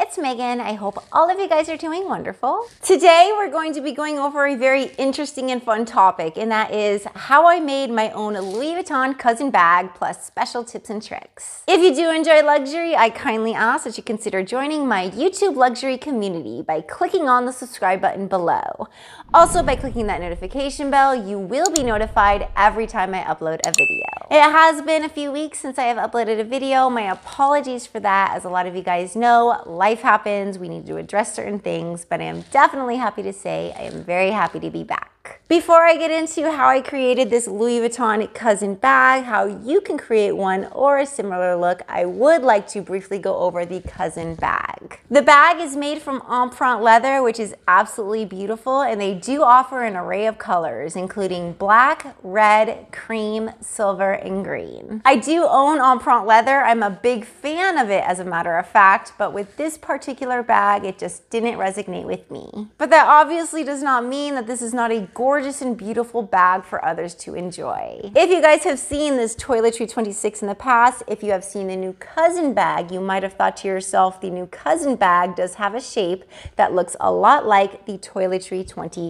it's Megan. I hope all of you guys are doing wonderful. Today we're going to be going over a very interesting and fun topic, and that is how I made my own Louis Vuitton cousin bag plus special tips and tricks. If you do enjoy luxury, I kindly ask that you consider joining my YouTube luxury community by clicking on the subscribe button below. Also, by clicking that notification bell, you will be notified every time I upload a video. It has been a few weeks since I have uploaded a video. My apologies for that. As a lot of you guys know, life happens. We need to address certain things, but I am definitely happy to say I am very happy to be back. Before I get into how I created this Louis Vuitton cousin bag, how you can create one or a similar look, I would like to briefly go over the cousin bag. The bag is made from Empreinte leather, which is absolutely beautiful, and they do offer an array of colors, including black, red, cream, silver, and green. I do own Empreinte leather. I'm a big fan of it, as a matter of fact, but with this particular bag, it just didn't resonate with me. But that obviously does not mean that this is not a gorgeous and beautiful bag for others to enjoy. If you guys have seen this Toiletry 26 in the past, if you have seen the new cousin bag, you might have thought to yourself, the new cousin bag does have a shape that looks a lot like the Toiletry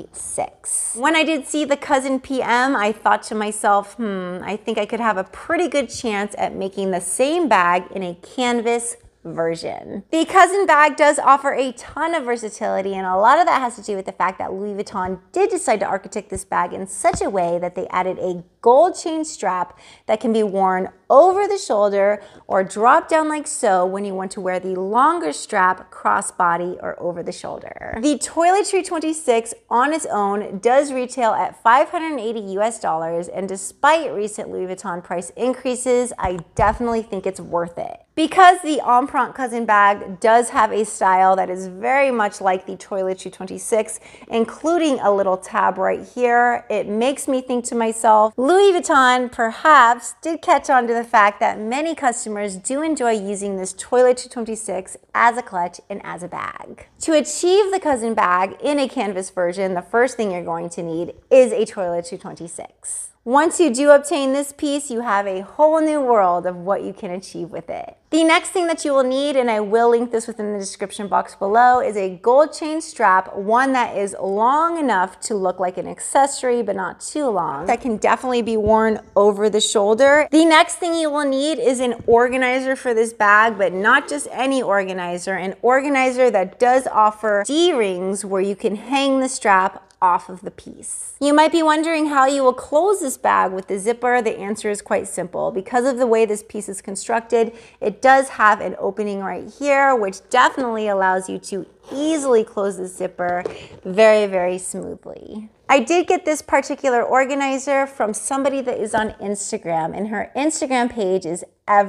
26. When I did see the cousin PM, I thought to myself, I think I could have a pretty good chance at making the same bag in a canvas version. The cousin bag does offer a ton of versatility, and a lot of that has to do with the fact that Louis Vuitton did decide to architect this bag in such a way that they added a gold chain strap that can be worn over the shoulder or drop down like so when you want to wear the longer strap crossbody or over the shoulder. The Toiletry 26 on its own does retail at $580 US, and despite recent Louis Vuitton price increases, I definitely think it's worth it. Because the Empreinte cousin bag does have a style that is very much like the Toiletry 26, including a little tab right here, it makes me think to myself, Louis Vuitton perhaps did catch on to the fact that many customers do enjoy using this Toiletry 26 as a clutch and as a bag. To achieve the cousin bag in a canvas version, the first thing you're going to need is a Toiletry 26. Once you do obtain this piece, you have a whole new world of what you can achieve with it. The next thing that you will need, and I will link this within the description box below, is a gold chain strap, one that is long enough to look like an accessory, but not too long. That can definitely be worn over the shoulder. The next thing you will need is an organizer for this bag, but not just any organizer, an organizer that does offer D-rings where you can hang the strap off of the piece. You might be wondering how you will close this bag with the zipper. The answer is quite simple. Because of the way this piece is constructed, it does have an opening right here, which definitely allows you to easily close the zipper very, very smoothly. I did get this particular organizer from somebody that is on Instagram, and her Instagram page is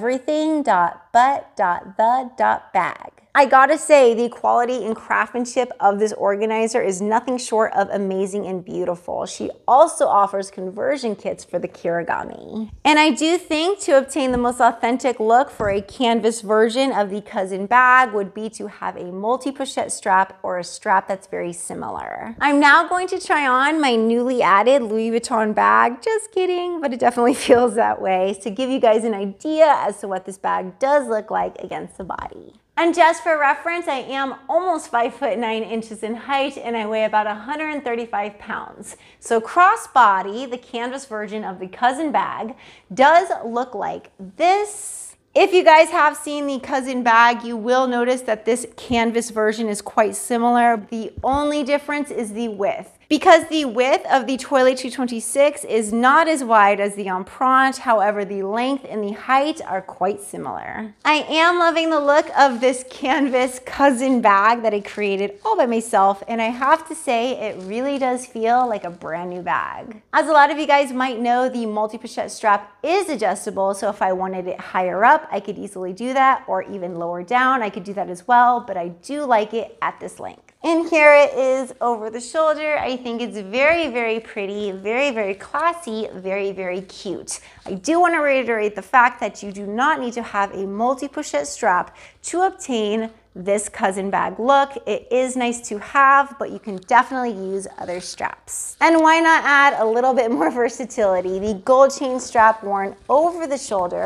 everything.but.the.bag. I gotta say, the quality and craftsmanship of this organizer is nothing short of amazing and beautiful. She also offers conversion kits for the Kirigami. And I do think to obtain the most authentic look for a canvas version of the cousin bag would be to have a multi-pochette strap or a strap that's very similar. I'm now going to try on my newly added Louis Vuitton bag. Just kidding, but it definitely feels that way, to give you guys an idea as to what this bag does look like against the body. And just for reference, I am almost 5'9" in height, and I weigh about 135 pounds. So crossbody, the canvas version of the cousin bag, does look like this. If you guys have seen the cousin bag, you will notice that this canvas version is quite similar. The only difference is the width. Because the width of the Toiletry 26 is not as wide as the Empreinte, however, the length and the height are quite similar. I am loving the look of this canvas cousin bag that I created all by myself, and I have to say it really does feel like a brand new bag. As a lot of you guys might know, the multi-pochette strap is adjustable, so if I wanted it higher up, I could easily do that, or even lower down, I could do that as well, but I do like it at this length. And here it is over the shoulder. I think it's very, very pretty, very, very classy, very, very cute. I do want to reiterate the fact that you do not need to have a multi-pochette strap to obtain this cousin bag look. It is nice to have, but you can definitely use other straps. And why not add a little bit more versatility? The gold chain strap worn over the shoulder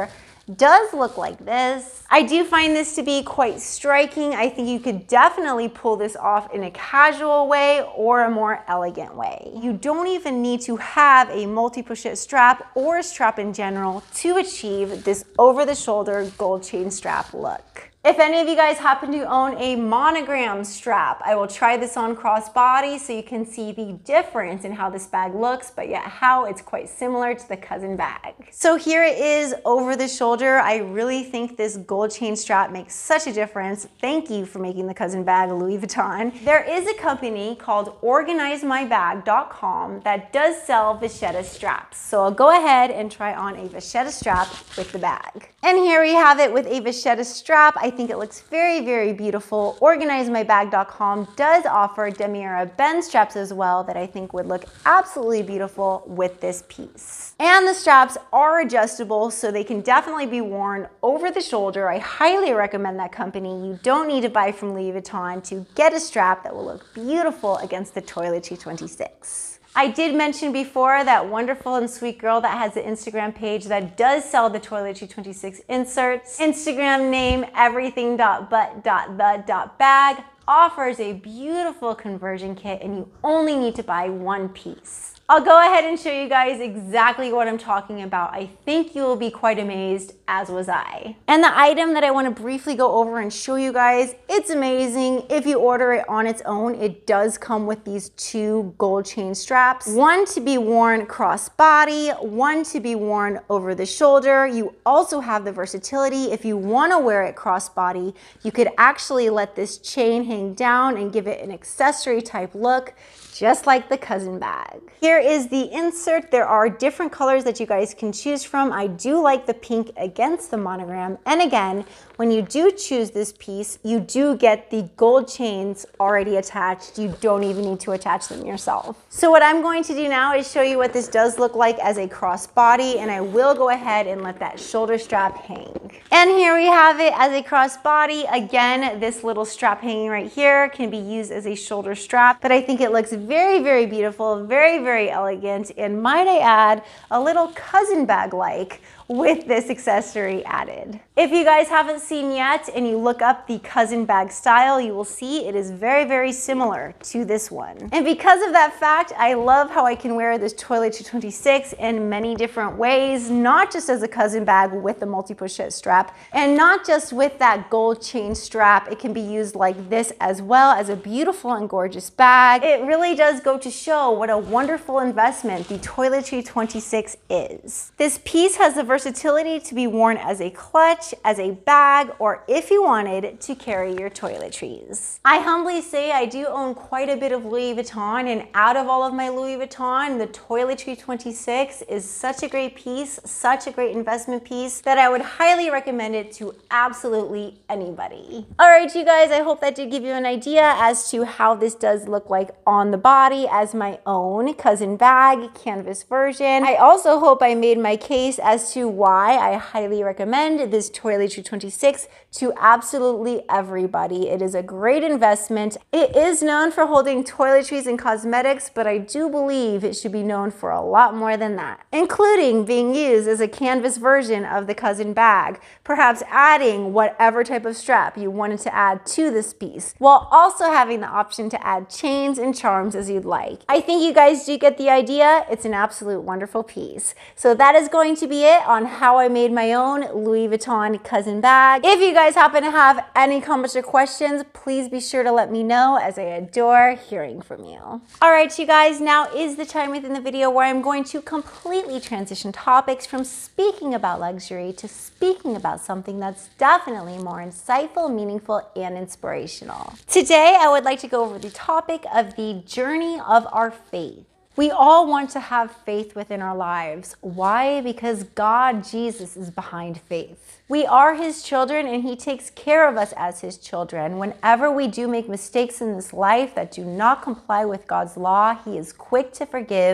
does look like this. I do find this to be quite striking. I think you could definitely pull this off in a casual way or a more elegant way. You don't even need to have a multi-pochette strap or a strap in general to achieve this over-the-shoulder gold chain strap look. If any of you guys happen to own a monogram strap, I will try this on crossbody so you can see the difference in how this bag looks, but yet how it's quite similar to the cousin bag. So here it is over the shoulder. I really think this gold chain strap makes such a difference. Thank you for making the cousin bag Louis Vuitton. There is a company called OrganizeMyBag.com that does sell vachetta straps. So I'll go ahead and try on a vachetta strap with the bag. And here we have it with a vachetta strap. I think it looks very, very beautiful. OrganizeMyBag.com does offer Damiera bend straps as well that I think would look absolutely beautiful with this piece. And the straps are adjustable, so they can definitely be worn over the shoulder. I highly recommend that company. You don't need to buy from Louis Vuitton to get a strap that will look beautiful against the Toiletry 26. I did mention before that wonderful and sweet girl that has an Instagram page that does sell the Toiletry 26 inserts. Instagram name everything.but.the.bag offers a beautiful conversion kit, and you only need to buy one piece. I'll go ahead and show you guys exactly what I'm talking about. I think you will be quite amazed, as was I. And the item that I want to briefly go over and show you guys, it's amazing. If you order it on its own, it does come with these two gold chain straps. One to be worn cross-body, one to be worn over the shoulder. You also have the versatility. If you want to wear it cross-body, you could actually let this chain hang down and give it an accessory type look, just like the cousin bag. Here is the insert. There are different colors that you guys can choose from. I do like the pink against the monogram. And again, when you do choose this piece, you do get the gold chains already attached. You don't even need to attach them yourself. So what I'm going to do now is show you what this does look like as a crossbody, and I will go ahead and let that shoulder strap hang. And here we have it as a crossbody. Again, this little strap hanging right here can be used as a shoulder strap, but I think it looks very, very beautiful, very, very elegant, and might I add, a little cousin bag-like with this accessory added. If you guys haven't seen yet and you look up the cousin bag style, you will see it is very, very similar to this one. And because of that fact, I love how I can wear this Toiletry 26 in many different ways, not just as a cousin bag with the multi-pochette strap, and not just with that gold chain strap. It can be used like this as well as a beautiful and gorgeous bag. It really does go to show what a wonderful investment the Toiletry 26 is. This piece has the versatility to be worn as a clutch, as a bag, or if you wanted to carry your toiletries. I humbly say I do own quite a bit of Louis Vuitton, and out of all of my Louis Vuitton, the Toiletry 26 is such a great piece, such a great investment piece that I would highly recommend it to absolutely anybody. All right, you guys, I hope that did give you an idea as to how this does look like on the body as my own cousin bag canvas version. I also hope I made my case as to why I highly recommend this Toiletry 26 to absolutely everybody. It is a great investment. It is known for holding toiletries and cosmetics, but I do believe it should be known for a lot more than that, including being used as a canvas version of the cousin bag, perhaps adding whatever type of strap you wanted to add to this piece, while also having the option to add chains and charms as you'd like. I think you guys do get the idea. It's an absolute wonderful piece. So that is going to be it on how I made my own Louis Vuitton cousin bag. If you guys happen to have any comments or questions, please be sure to let me know, as I adore hearing from you. All right, you guys, now is the time within the video where I'm going to completely transition topics from speaking about luxury to speaking about something that's definitely more insightful, meaningful, and inspirational. Today, I would like to go over the topic of the journey of our faith. We all want to have faith within our lives. Why? Because God, Jesus, is behind faith. We are His children, and He takes care of us as His children. Whenever we do make mistakes in this life that do not comply with God's law, He is quick to forgive,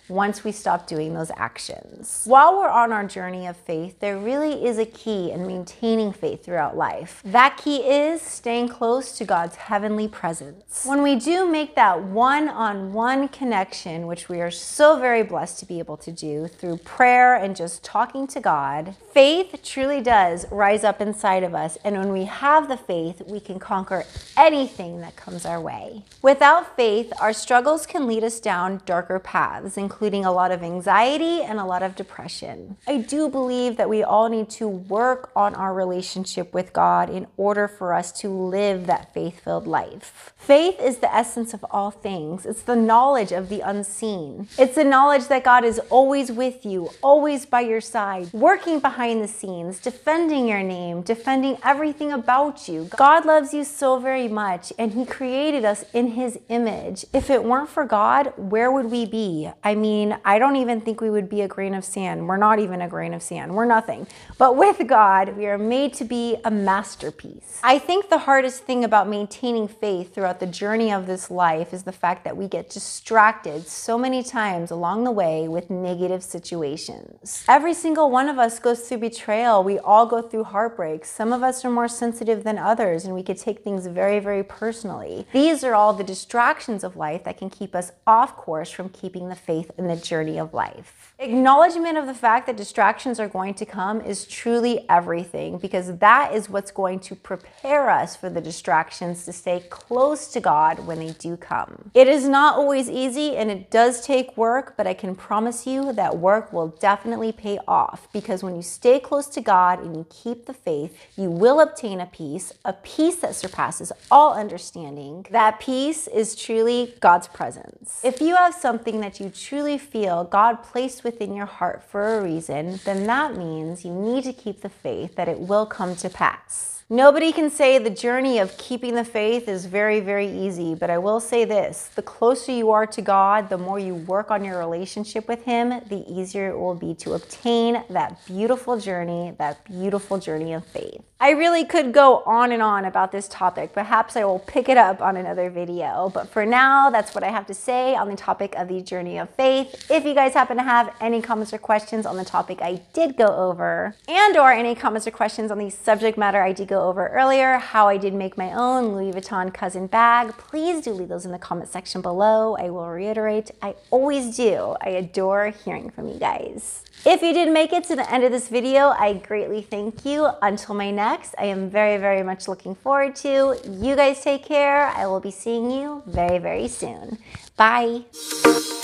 once we stop doing those actions. While we're on our journey of faith, there really is a key in maintaining faith throughout life. That key is staying close to God's heavenly presence. When we do make that one-on-one connection, which we are so very blessed to be able to do through prayer and just talking to God, faith truly does rise up inside of us. And when we have the faith, we can conquer anything that comes our way. Without faith, our struggles can lead us down darker paths, including a lot of anxiety and a lot of depression. I do believe that we all need to work on our relationship with God in order for us to live that faith-filled life. Faith is the essence of all things. It's the knowledge of the unseen. It's the knowledge that God is always with you, always by your side, working behind the scenes, defending your name, defending everything about you. God loves you so very much, and He created us in His image. If it weren't for God, where would we be? I mean, I don't even think we would be a grain of sand. We're not even a grain of sand. We're nothing. But with God, we are made to be a masterpiece. I think the hardest thing about maintaining faith throughout the journey of this life is the fact that we get distracted so many times along the way with negative situations. Every single one of us goes through betrayal. We all go through heartbreak. Some of us are more sensitive than others, and we could take things very, very personally. These are all the distractions of life that can keep us off course from keeping the faith in the journey of life. Acknowledgement of the fact that distractions are going to come is truly everything, because that is what's going to prepare us for the distractions to stay close to God when they do come. It is not always easy, and it does take work, but I can promise you that work will definitely pay off, because when you stay close to God and you keep the faith, you will obtain a peace that surpasses all understanding. That peace is truly God's presence. If you have something that you truly feel God placed within your heart for a reason, then that means you need to keep the faith that it will come to pass. Nobody can say the journey of keeping the faith is very, very easy, but I will say this: the closer you are to God, the more you work on your relationship with Him, the easier it will be to obtain that beautiful journey of faith. I really could go on and on about this topic. Perhaps I will pick it up on another video, but for now, that's what I have to say on the topic of the journey of faith. If you guys happen to have any comments or questions on the topic I did go over, and/or any comments or questions on the subject matter I did go over earlier, how I did make my own Louis Vuitton cousin bag, please do leave those in the comment section below. I will reiterate, I always do. I adore hearing from you guys. If you did make it to the end of this video, I greatly thank you. Until my next, I am very, very much looking forward to. You guys take care. I will be seeing you very, very soon. Bye.